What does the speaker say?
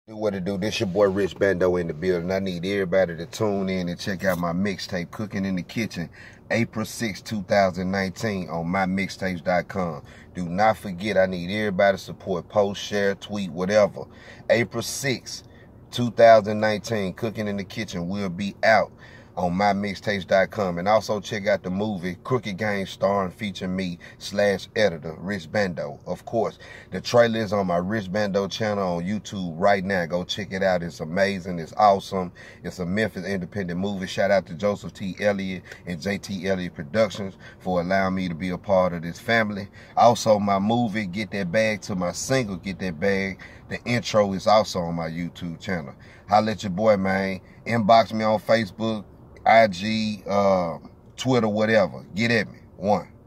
What to do? This your boy Rich Bando in the building. I need everybody to tune in and check out my mixtape, Cooking in the Kitchen, April 6, 2019 on mymixtapes.com. Do not forget, I need everybody to support, post, share, tweet, whatever. April 6, 2019, Cooking in the Kitchen will be out on mymixtapes.com. And also check out the movie Crooked Game starring featuring me /editor Rich Bando. Of course, the trailer is on my Rich Bando channel on YouTube right now. Go check it out. It's amazing. It's awesome. It's a Memphis independent movie. Shout out to Joseph T. Elliott and JT Elliott Productions for allowing me to be a part of this family. Also, my movie Get That Bag to my single Get That Bag, the intro is also on my YouTube channel. Holla at your boy, man. Inbox me on Facebook, IG, Twitter, whatever. Get at me. 1.